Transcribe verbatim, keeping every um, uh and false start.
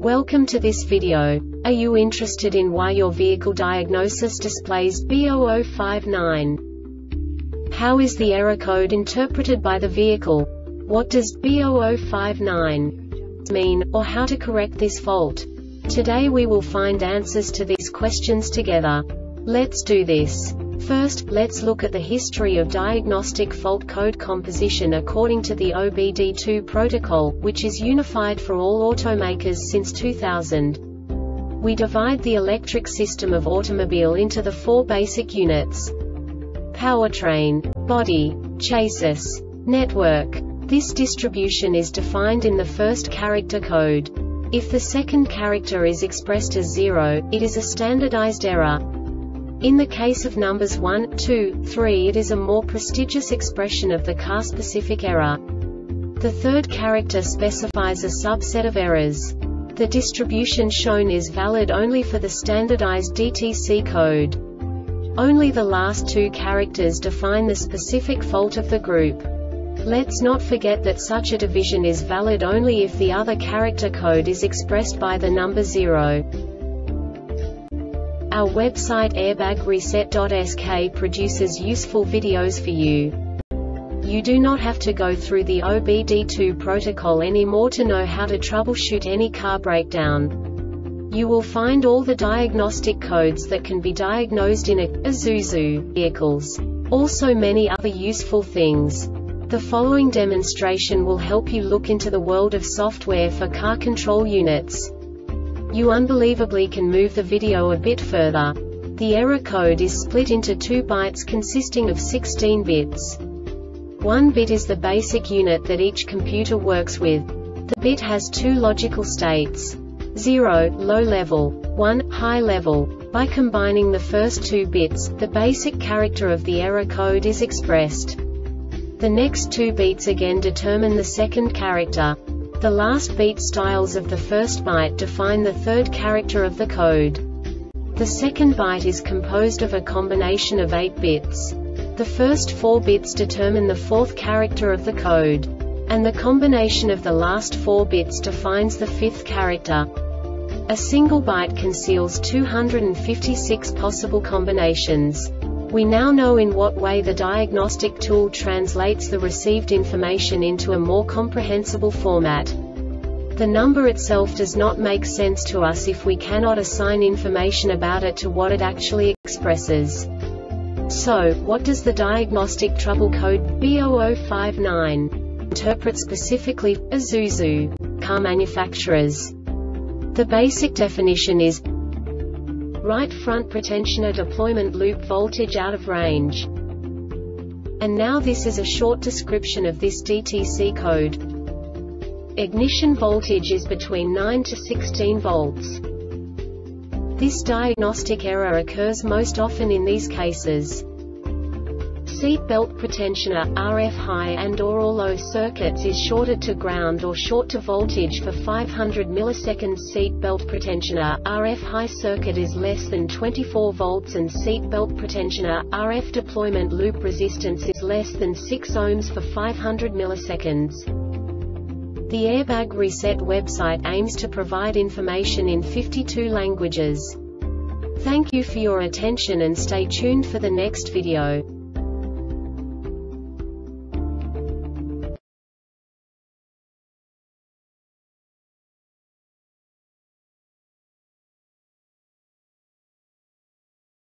Welcome to this video. Are you interested in why your vehicle diagnosis displays B zero zero five nine? How is the error code interpreted by the vehicle? What does B zero zero five nine mean, or how to correct this fault? Today we will find answers to these questions together. Let's do this. First, let's look at the history of diagnostic fault code composition according to the O B D two protocol, which is unified for all automakers since two thousand. We divide the electric system of automobile into the four basic units: powertrain, body, chassis, network. This distribution is defined in the first character code. If the second character is expressed as zero, it is a standardized error. In the case of numbers one, two, three, it is a more prestigious expression of the car-specific error. The third character specifies a subset of errors. The distribution shown is valid only for the standardized D T C code. Only the last two characters define the specific fault of the group. Let's not forget that such a division is valid only if the other character code is expressed by the number zero. Our website airbag reset dot S K produces useful videos for you. You do not have to go through the O B D two protocol anymore to know how to troubleshoot any car breakdown. You will find all the diagnostic codes that can be diagnosed in a Isuzu vehicles. Also many other useful things. The following demonstration will help you look into the world of software for car control units. You unbelievably can move the video a bit further. The error code is split into two bytes consisting of sixteen bits. One bit is the basic unit that each computer works with. The bit has two logical states: zero, low level, one, high level. By combining the first two bits, the basic character of the error code is expressed. The next two bits again determine the second character. The last beat styles of the first byte define the third character of the code. The second byte is composed of a combination of eight bits. The first four bits determine the fourth character of the code. And the combination of the last four bits defines the fifth character. A single byte conceals two hundred fifty-six possible combinations. We now know in what way the diagnostic tool translates the received information into a more comprehensible format. The number itself does not make sense to us if we cannot assign information about it to what it actually expresses. So, what does the diagnostic trouble code B zero zero five nine interpret specifically for Isuzu car manufacturers? The basic definition is right front pretensioner deployment loop voltage out of range. And now this is a short description of this D T C code. Ignition voltage is between nine to sixteen volts. This diagnostic error occurs most often in these cases: seat belt pretensioner R F high and or all low circuits is shorted to ground or short to voltage for five hundred milliseconds. Seat belt pretensioner R F high circuit is less than twenty-four volts and seat belt pretensioner R F deployment loop resistance is less than six ohms for five hundred milliseconds. The Airbag Reset website aims to provide information in fifty-two languages. Thank you for your attention and stay tuned for the next video.